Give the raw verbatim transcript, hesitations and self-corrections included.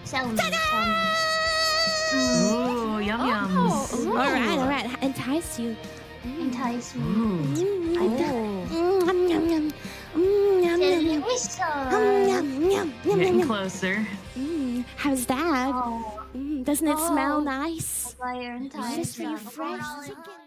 Tell me, tell me. Ooh, yum yums. Oh, all right, all right. Entice you. Entice me. Mm. I Mm, yum, yum, yum. Mm, yum, Tell yum, me yum. whistle. Mm, yum, yum, yum, yum, Getting yum. closer. Mm, how's that? Oh, Mm, doesn't it smell Oh. nice? Fire and Just time. refresh.